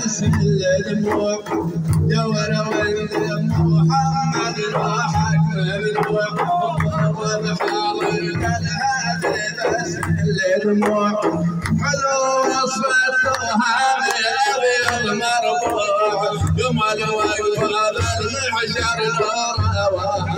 تسل دموع دور ولد محمد راحك ممنوع وبحاول الهادي تسل دموع حلو وصفتها ابيض مربوع يوم الوقت المحشر الروح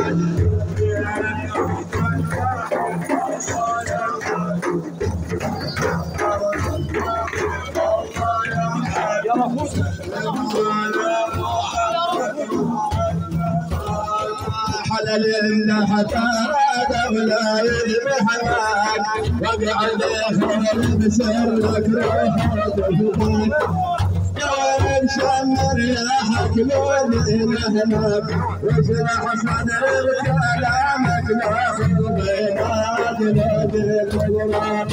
حلل حتى ولا يذبحك وقعد يخرب بسرك روحك يا مشمر يا حكمون هناك واشرح صدر كلامك ناخذ بينات الغرام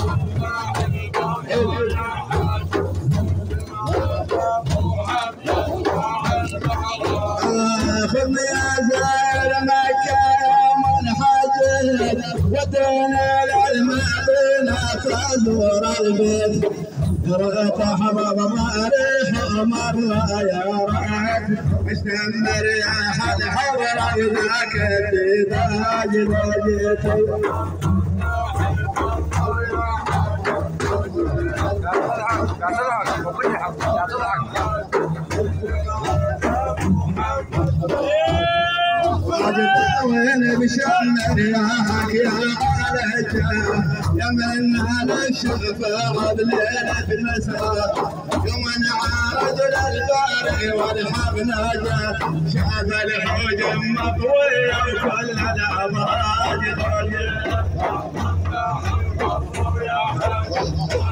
خذ يا زار مكة يا منحدر ودنا للمدينة تزور البيت رأيت حباب ماريح مرة يا رأيت مشمر يا حد حضر ذاك الداج لجيت وين بشمر ياك يا رجال يا من على الشفا بليلة المساء يوم عارض للباري والحبنا جاء شاف الحجم مطوية وكل الأبراج